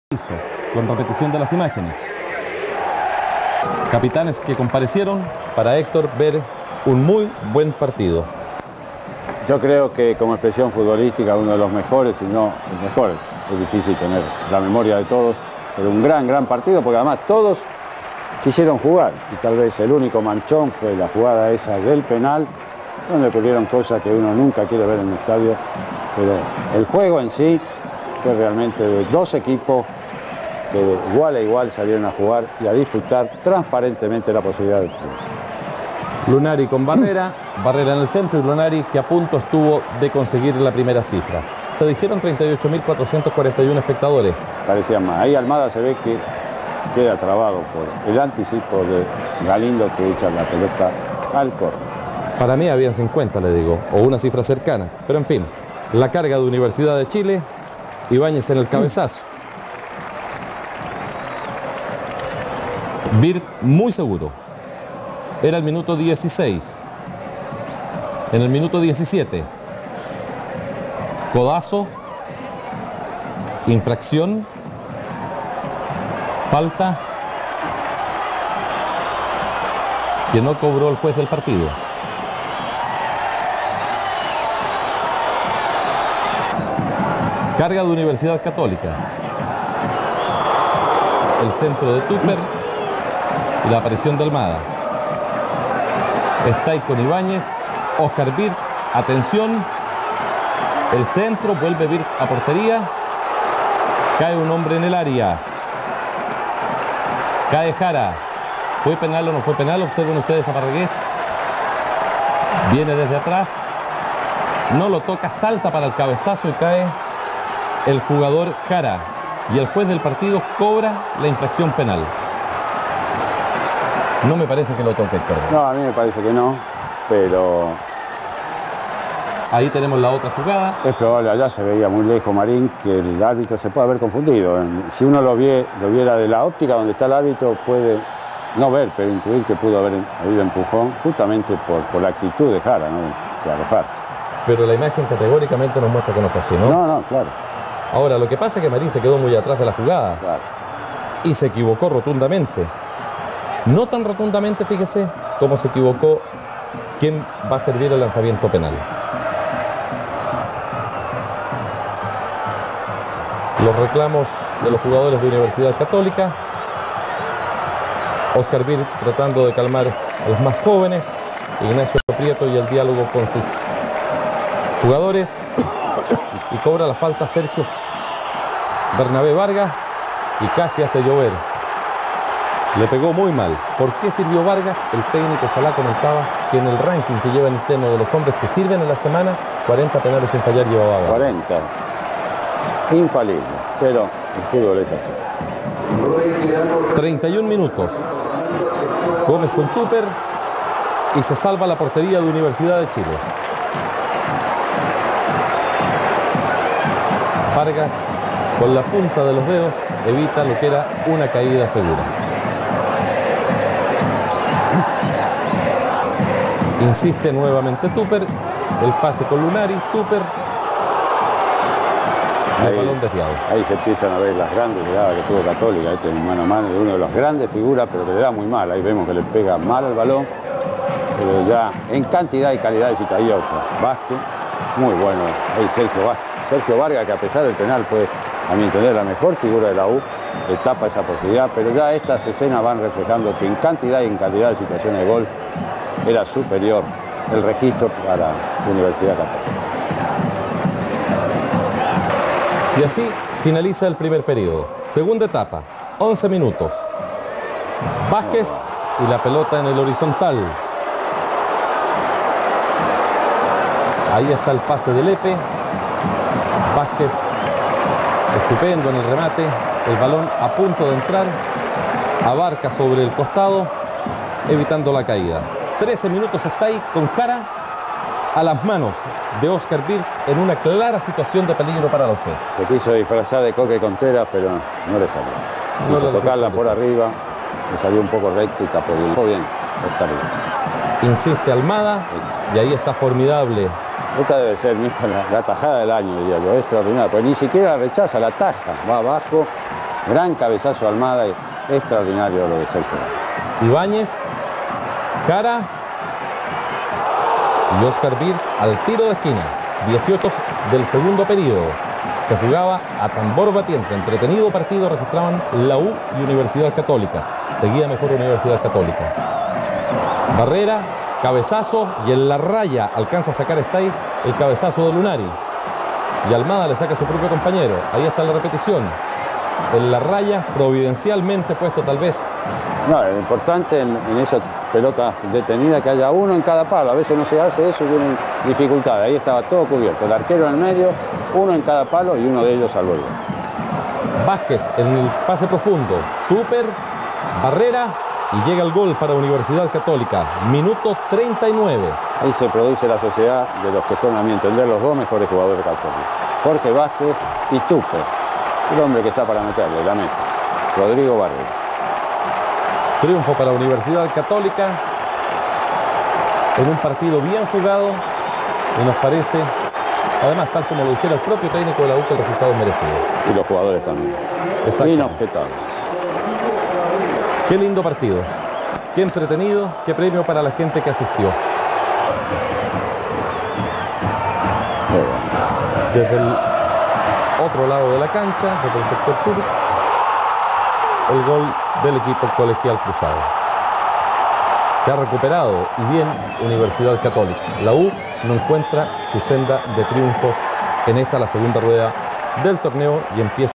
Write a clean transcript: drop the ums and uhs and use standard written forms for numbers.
Con repetición de las imágenes. Capitanes que comparecieron para Héctor ver un muy buen partido. Yo creo que como expresión futbolística uno de los mejores, si no el mejor. Es difícil tener la memoria de todos, pero un gran partido, porque además todos quisieron jugar y tal vez el único manchón fue la jugada esa del penal, donde ocurrieron cosas que uno nunca quiere ver en el estadio, pero el juego en sí fue realmente de dos equipos que de igual a igual salieron a jugar y a disfrutar transparentemente la posibilidad de triunfo. Lunari con Barrera, Barrera en el centro y Lunari que a punto estuvo de conseguir la primera cifra. Se dijeron 38.441 espectadores. Parecían más. Ahí Almada se ve que queda trabado por el anticipo de Galindo que echa la pelota al córner. Para mí habían 50, le digo, o una cifra cercana. Pero en fin, la carga de Universidad de Chile, Ibáñez en el cabezazo. Birt muy seguro. Era el minuto 16. En el minuto 17. Codazo. Infracción. Falta. Que no cobró el juez del partido. Carga de Universidad Católica. El centro de Tupper y la aparición de Almada. Está ahí con Ibáñez. Oscar Birt, atención. El centro, vuelve Birt a portería. Cae un hombre en el área. Cae Jara. ¿Fue penal o no fue penal? Observen ustedes a Parragués. Viene desde atrás. No lo toca, salta para el cabezazo y cae el jugador Jara. Y el juez del partido cobra la infracción penal. No me parece que lo toque, Héctor. No, a mí me parece que no, pero ahí tenemos la otra jugada. Es probable, allá se veía muy lejos Marín, que el árbitro se puede haber confundido. Si uno lo viera de la óptica donde está el árbitro, puede no ver, pero intuir que pudo haber habido empujón, justamente por la actitud de Jara, ¿no? De arrojarse. Pero la imagen categóricamente nos muestra que no fue así, ¿no? No, claro. Ahora, lo que pasa es que Marín se quedó muy atrás de la jugada. Claro. Y se equivocó rotundamente. No tan rotundamente, fíjese, como se equivocó quien va a servir el lanzamiento penal. Los reclamos de los jugadores de Universidad Católica. Oscar Birt tratando de calmar a los más jóvenes. Ignacio Prieto y el diálogo con sus jugadores. Y cobra la falta Sergio Bernabé Vargas. Y casi hace llover. Le pegó muy mal. ¿Por qué sirvió Vargas? El técnico Salá comentaba que en el ranking que lleva el interno de los hombres que sirven en la semana, 40 penales sin fallar llevaba Vargas. 40. Infalible. Pero el fútbol es así. 31 minutos. Gómez con Tupper. Y se salva la portería de Universidad de Chile. Vargas, con la punta de los dedos, evita lo que era una caída segura. Insiste nuevamente Tupper, el pase con Lunari, Tupper, y el balón desviado. Ahí se empiezan a ver las grandes llegadas que tuvo Católica, este en mano a mano de uno de las grandes figuras, pero que le da muy mal. Ahí vemos que le pega mal al balón, pero ya en cantidad y calidad de si caía otro. Vázquez, muy bueno. Ahí Sergio Vargas, que a pesar del penal fue, a mi entender, la mejor figura de la U, le tapa esa posibilidad, pero ya estas escenas van reflejando que en cantidad y en calidad de situaciones de gol era superior el registro para la Universidad Católica. Y así finaliza el primer periodo. Segunda etapa, 11 minutos. Vázquez y la pelota en el horizontal. Ahí está el pase de Lepe. Vázquez, estupendo en el remate. El balón a punto de entrar. Abarca sobre el costado, evitando la caída. 13 minutos está ahí con Jara a las manos de Oscar Birt en una clara situación de peligro para los Ojos. Se quiso disfrazar de Coque Contreras, pero no le salió. Quiso tocarla por arriba, le salió un poco recto y tapó bien. Oscar Birt. Insiste Almada y ahí está formidable. Esta debe ser la tajada del año, diría yo, extraordinaria. Pues ni siquiera rechaza, la taja, va abajo Gran cabezazo Almada, extraordinario lo de Sergio. Ibáñez, Jara y Oscar Bir al tiro de esquina. 18 del segundo periodo. Se jugaba a tambor batiente. Entretenido partido registraban la U y Universidad Católica. Seguía mejor Universidad Católica. Barrera, cabezazo y en la raya alcanza a sacar Stay el cabezazo de Lunari. Y Almada le saca a su propio compañero. Ahí está la repetición. En la raya, providencialmente puesto tal vez. No, lo importante en esas pelotas detenidas que haya uno en cada palo. A veces no se hace eso y tienen dificultades. Ahí estaba todo cubierto. El arquero en el medio, uno en cada palo y uno de ellos al vuelo. Vázquez en el pase profundo. Tupper, Barrera y llega el gol para Universidad Católica. Minuto 39. Ahí se produce la sociedad de los que son, a mi entender, los dos mejores jugadores católicos. Jorge Vázquez y Tupper. El hombre que está para meterle, la meta. Rodrigo Barrera. Triunfo para Universidad Católica en un partido bien jugado y nos parece, además, tal como lo dijera el propio técnico de la U, que el resultado es merecido. Y los jugadores también. Inobjetable. Qué lindo partido. Qué entretenido, qué premio para la gente que asistió. Desde el otro lado de la cancha, desde el sector sur, el gol del equipo colegial cruzado. Se ha recuperado y bien Universidad Católica. La U no encuentra su senda de triunfos en esta, la segunda rueda del torneo, y empieza